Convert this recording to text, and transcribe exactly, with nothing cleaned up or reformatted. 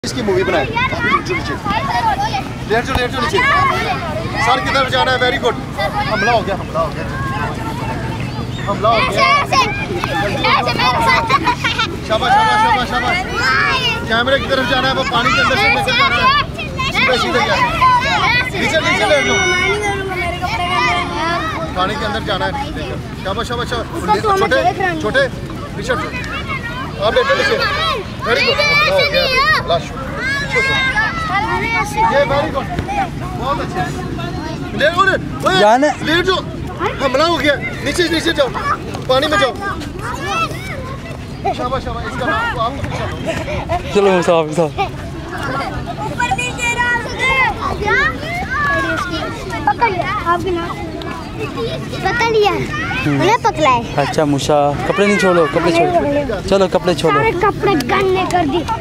इसकी मूवी बनाए। लेट जो लेट जो नीचे। सर किधर जाना है? Very good. हमला हो गया, हमला हो गया, हमला हो गया। शाबाश शाबाश शाबाश शाबाश। कैमरे की तरफ जाना है, वो पानी के अंदर से निकल जाना है। सीधे सीधे जाना है। नीचे नीचे लेट लो। पानी के अंदर जाना है। शाबाश शाबाश शाबाश। छोटे छोटे पीछे आप लेटे नीचे। Very good. हमला हो गया। लाश ये वेरी गुड, बहुत अच्छे। ले लेट जो हमला हो गया। नीचे नीचे जाओ, पानी में जाओ। शाबाश शाबाश। इसका नाम तो आप चलो साहब साहब पकड़ लिया आपके नाम पकड़ लिया उन्हें पकड़ा है। अच्छा मूसा, कपड़े नहीं छोड़ो, कपड़े छोड़ो, चलो कपड़े छोड़ो। सारे कपड़े गंदे कर दी।